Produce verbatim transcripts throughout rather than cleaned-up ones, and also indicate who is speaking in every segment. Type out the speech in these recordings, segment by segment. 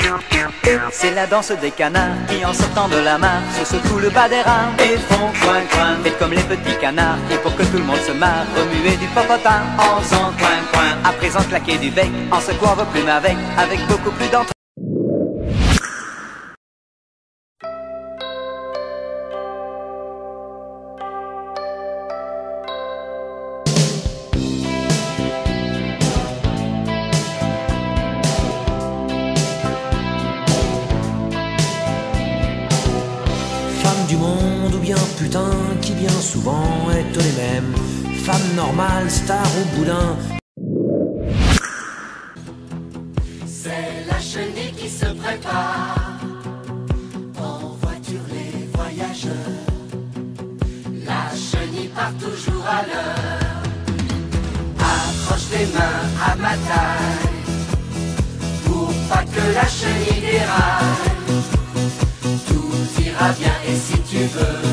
Speaker 1: C'est la danse des canards qui en sortant de la mare se secouent le bas des reins et font coin coin. Faites comme les petits canards et pour que tout le monde se marre, remuez du popotin en faisant coin coin. À présent claquer du bec en secouant vos plumes avec, avec beaucoup plus d'entrain.
Speaker 2: Du monde ou bien putain qui bien souvent est les mêmes. Femme normale, star ou boudin.
Speaker 3: C'est la chenille qui se prépare. En voiture les voyageurs. La chenille part toujours à l'heure. Accroche les mains à ma taille pour pas que la chenille déraille. Tout ira bien et si tu veux.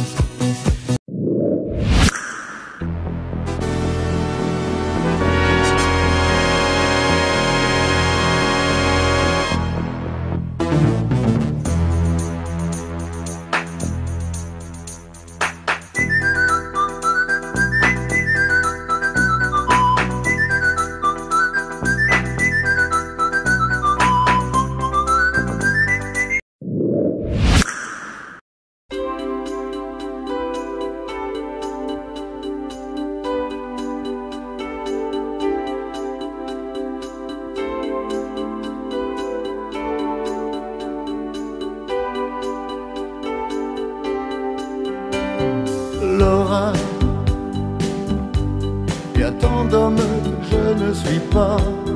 Speaker 4: Laura, il y a tant d'hommes que je ne suis pas.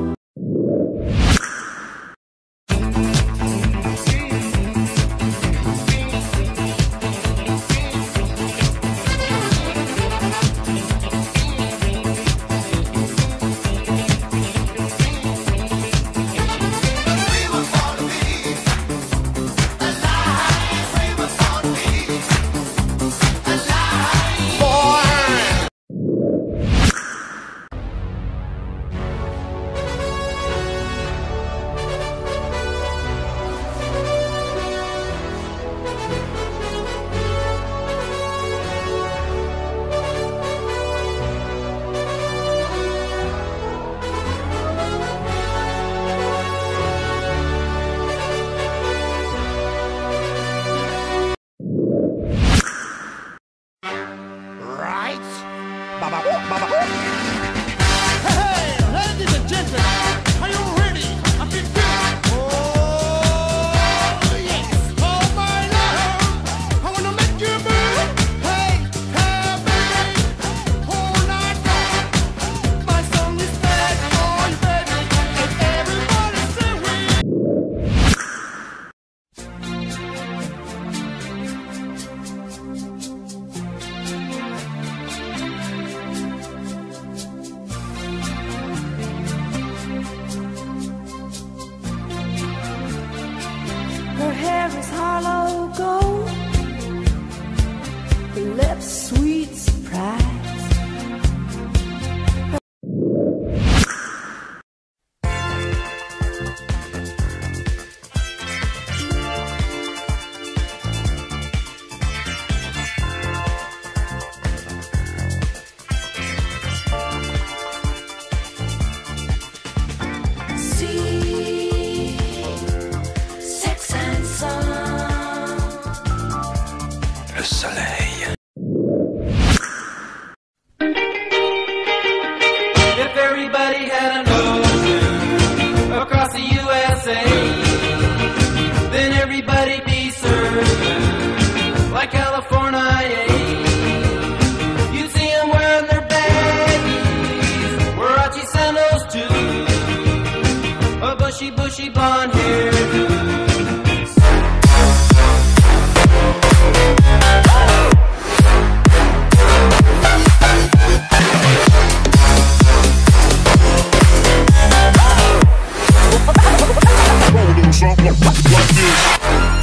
Speaker 5: Her hair is hollow gold, her lips sweet surprise.
Speaker 2: Soleil.
Speaker 6: If everybody had an ocean across the U S A, then everybody'd be served like California. You'd see them wearing their baggies, Warachi sandals too, a bushy, bushy blonde hairdo.
Speaker 4: Something like this.